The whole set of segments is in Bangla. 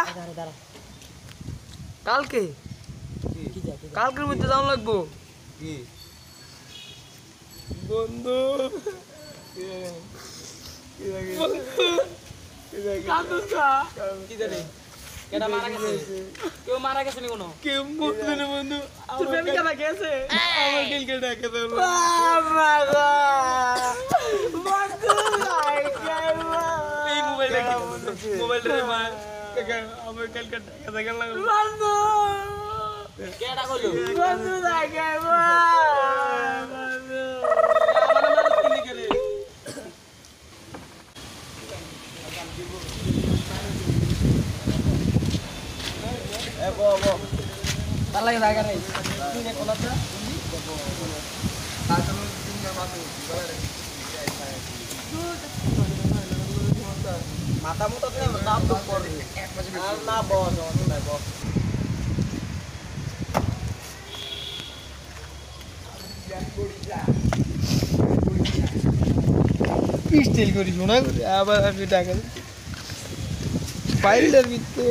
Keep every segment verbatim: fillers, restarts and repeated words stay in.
দাঁড়া দাঁড়া কালকে কি যা কালকের মধ্যে যাওয়া লাগবো কি বন্ধু কি জানি কেডা মারা গেছে কেউ মারা গেছে নি কোনো কেউ বুঝবে না বন্ধু তোর প্রেমিকা না গেছে আমার গেলকে ডাকে দাও বন্ধু এই মোবাইলটা কি মোবাইলটা মা আমার কালকে ডাকে দেখা লাগলো বন্ধু কেডা কইলো বন্ধু লাগে বন্ধু আমার মানুষ কিনে গেলে এ বো বো তার লাগে জায়গা নাই তুই নে কোলাটা তাহলে তিনটা মাথা বলে মাথা মতো তো নাম তো পড়ে আর না বস না বস পিস্টেল করি শোনা করে আবার আমি টাকা ফাইলটার ভিতরে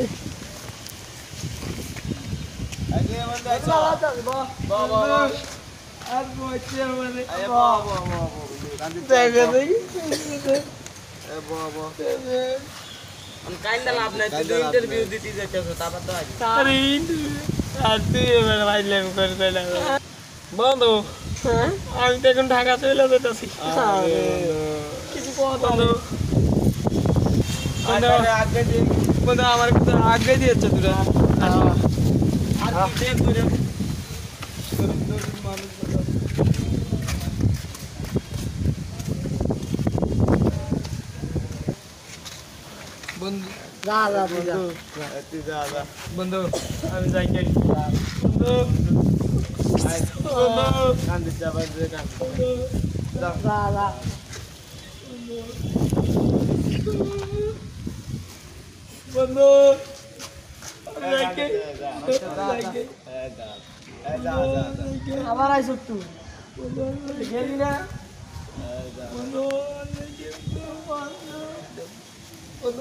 আগে বন্ধু আচ্ছা বো বো বো আর বলছে মানে আরে বো বো বো দেখা দেখি এ বো বো আমি কাইন্দা লাভ নাই তুই ইন্টারভিউ দিতে যাইতেছ তারপর তো আজ আরে আর তুই এবার ফাইলাম করতে না বন্ধু আমি তো এখন ঢাকা চলে যেতেছি কিছু কথা বন্ধু আগে দিন বন্ধু আমার কথা আগে দিয়েছে তোরা আর দেখ তুই বন্ধু যা যা তুই যা তুই যা যা বন্ধু আমি যাই কে বন্ধু আই কান্দি যাবা দে কান্দি যা যা বন্ধু যাই কে যাই কে আবার আইছ তুই গেলি না বন্ধু বন্ধু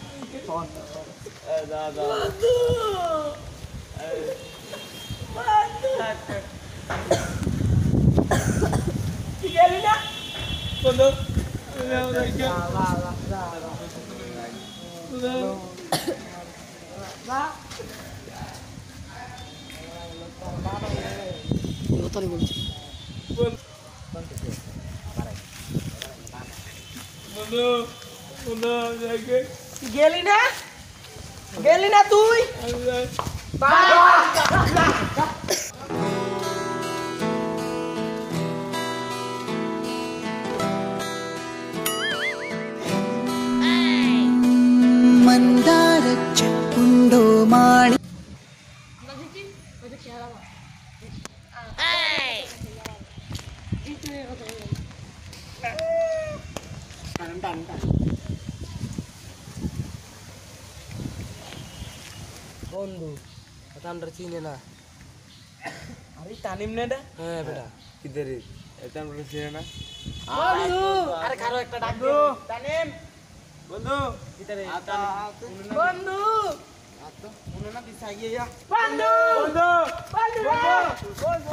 গেলি না বন্ধু কতই বলছি বন্ধু বন্ধু যাই কে গেলি না গেলি না তুই আমি যাই మందారచుండో మాణి বন্ধু এটা আমরা চিনি না আরে তানিম না এটা হ্যাঁ বেটা কিধর এটা আমরা চিনি না বন্ধু আরে কারো একটা ডাক দে তানিম বন্ধু কিতারে আতা বন্ধু আতা উনি না দিশা গিয়া বন্ধু বন্ধু বন্ধু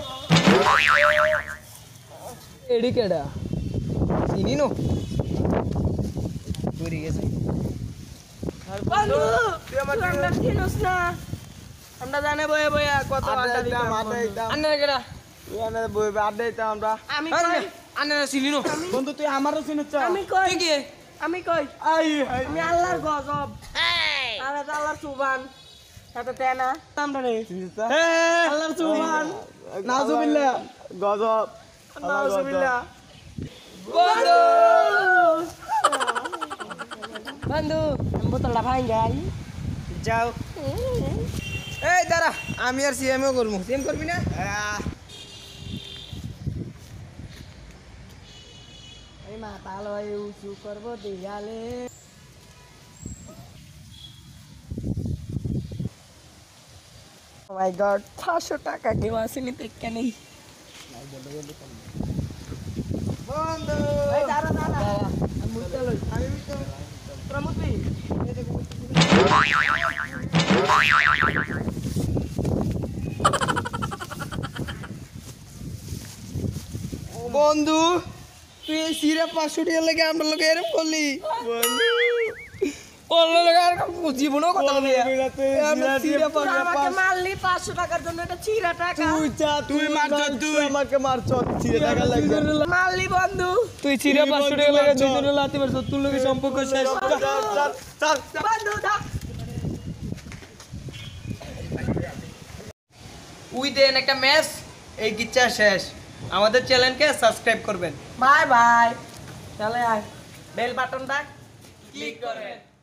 এডি কেডা চিনি নো পুরি গেছে বন্ধু তুই আমরা চিনিস না আমরা জানে বয়ে বয়ে কত আড্ডা দিতাম আড্ডা দিতাম। আন্না কেডা তুই আনে বই আড্ডা দিতাম আমরা আমি কই আন্না চিনি নো বন্ধু তুই আমারও চিনিস আমি কই কি আমি কই আই আমি আল্লাহর গজব আরে আল্লাহর সুবহান এত তেনা আমরা রে আল্লাহর সুবহান নাজুবিল্লাহ গজব নাউজুবিল্লাহ বন্ধু বন্ধু আমি বোতলটা ভাঙ যাই যাও এই দাঁড়া আমি আর সিএমও করবো সিএম করবি না এই মাথা লয় উঁচু করবো দেয়ালে মাই গড পাঁচশো টাকা কেউ আসেনি তো কেন বন্ধু এই দাঁড়া দাঁড়া আমি মুতে লই আমি মুতে প্রমুতি বন্ধু তুই এই সিরা পাঁচশো টাকা লাগে আমরা লোকে এরকম করলি অন্য লোক আর জীবনও কথা বলি আমাকে মারলি পাঁচশো টাকার জন্য এটা চিরা টাকা তুই চা তুই মারছ তুই আমাকে মারছ চিরা টাকা লাগবে মারলি বন্ধু তুই চিরা পাঁচশো টাকা লাগে দুজনে লাতি মারছ তোর লোকের সম্পর্ক শেষ চল বন্ধু থাক উই দেন একটা ম্যাচ এই গিচ্ছা শেষ আমাদের চ্যানেলকে সাবস্ক্রাইব করবেন বাই বাই চলে আয় বেল বাটনটা ক্লিক করেন